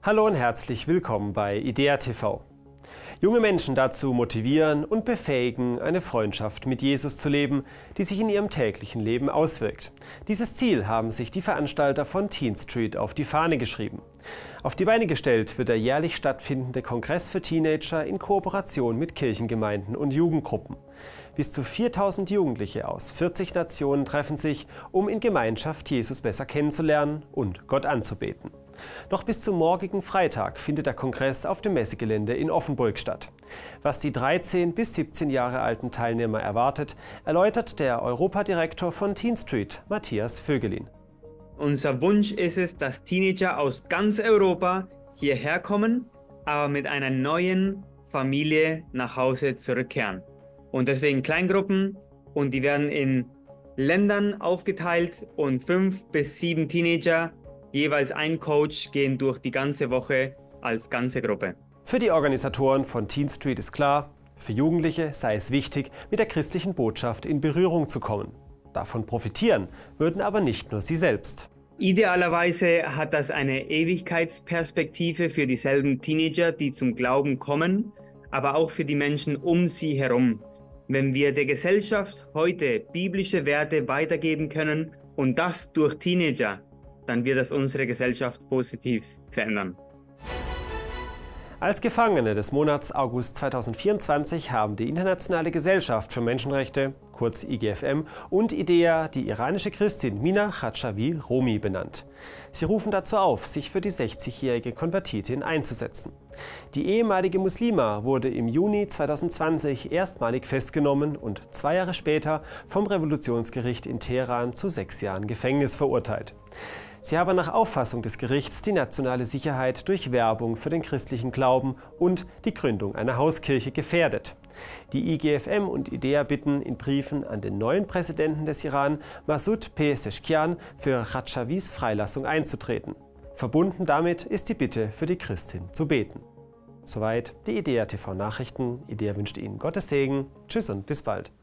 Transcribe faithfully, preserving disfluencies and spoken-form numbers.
Hallo und herzlich willkommen bei IDEA T V. Junge Menschen dazu motivieren und befähigen, eine Freundschaft mit Jesus zu leben, die sich in ihrem täglichen Leben auswirkt. Dieses Ziel haben sich die Veranstalter von Teen Street auf die Fahne geschrieben. Auf die Beine gestellt wird der jährlich stattfindende Kongress für Teenager in Kooperation mit Kirchengemeinden und Jugendgruppen. Bis zu viertausend Jugendliche aus vierzig Nationen treffen sich, um in Gemeinschaft Jesus besser kennenzulernen und Gott anzubeten. Noch bis zum morgigen Freitag findet der Kongress auf dem Messegelände in Offenburg statt. Was die dreizehn bis siebzehn Jahre alten Teilnehmer erwartet, erläutert der Europadirektor von Teen Street, Matthias Vögelin. Unser Wunsch ist es, dass Teenager aus ganz Europa hierher kommen, aber mit einer neuen Familie nach Hause zurückkehren. Und deswegen Kleingruppen, und die werden in Ländern aufgeteilt und fünf bis sieben Teenager, jeweils ein Coach, gehen durch die ganze Woche als ganze Gruppe. Für die Organisatoren von Teen Street ist klar, für Jugendliche sei es wichtig, mit der christlichen Botschaft in Berührung zu kommen. Davon profitieren würden aber nicht nur sie selbst. Idealerweise hat das eine Ewigkeitsperspektive für dieselben Teenager, die zum Glauben kommen, aber auch für die Menschen um sie herum. Wenn wir der Gesellschaft heute biblische Werte weitergeben können und das durch Teenager, dann wird das unsere Gesellschaft positiv verändern. Als Gefangene des Monats August zweitausendvierundzwanzig haben die Internationale Gesellschaft für Menschenrechte, kurz I G F M, und IDEA die iranische Christin Mina Khadschavi Romi benannt. Sie rufen dazu auf, sich für die sechzigjährige Konvertitin einzusetzen. Die ehemalige Muslima wurde im Juni zweitausendzwanzig erstmalig festgenommen und zwei Jahre später vom Revolutionsgericht in Teheran zu sechs Jahren Gefängnis verurteilt. Sie habe nach Auffassung des Gerichts die nationale Sicherheit durch Werbung für den christlichen Glauben und die Gründung einer Hauskirche gefährdet. Die I G F M und IDEA bitten in Briefen an den neuen Präsidenten des Iran, Masoud Pezeshkian, für Khadschavis Freilassung einzutreten. Verbunden damit ist die Bitte, für die Christin zu beten. Soweit die IDEA T V Nachrichten. IDEA wünscht Ihnen Gottes Segen. Tschüss und bis bald.